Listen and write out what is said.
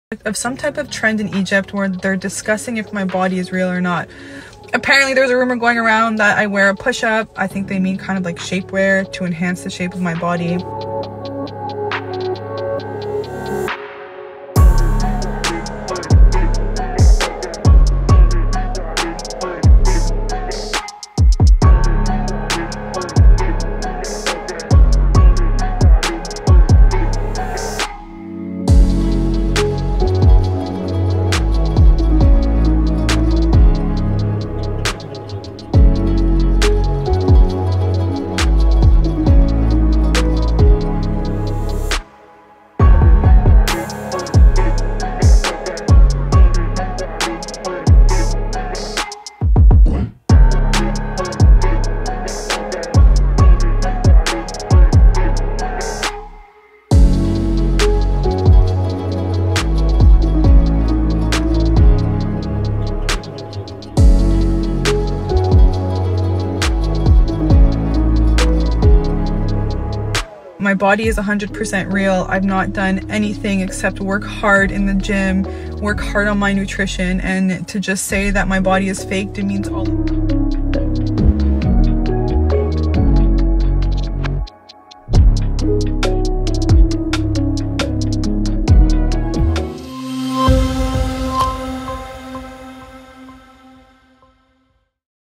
of some type of trend in Egypt where they're discussing if my body is real or not. Apparently there's a rumor going around that I wear a push-up. I think they mean kind of like shapewear to enhance the shape of my body. My body is 100% real. I've not done anything except work hard in the gym, work hard on my nutrition, and to just say that my body is fake demeans all of it.